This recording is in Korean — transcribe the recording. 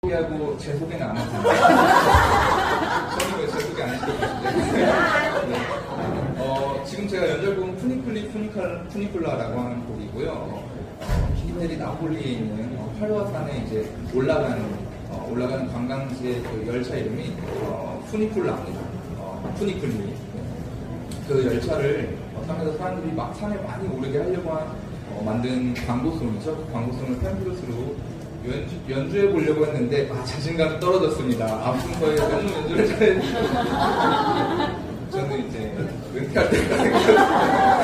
하고 제 소개는 안 했는데 저는 왜 제 소개 안 해주셨는데 지금 제가 연주곡은 푸니쿨라라고 하는 곡이고요. 이태리 나폴리에 있는 활화산에 이제 올라가는 관광지의 그 열차 이름이 푸니쿨라입니다. 푸니쿨리. 그 열차를 타면서 사람들이 막 산에 많이 오르게 하려고 만든 광고송이죠. 그 광고송을 펜플루스로 연주해 보려고 했는데 자신감이 떨어졌습니다. 아픈 거에 너무 연주를 잘했는데 저는 이제 은퇴할 때까지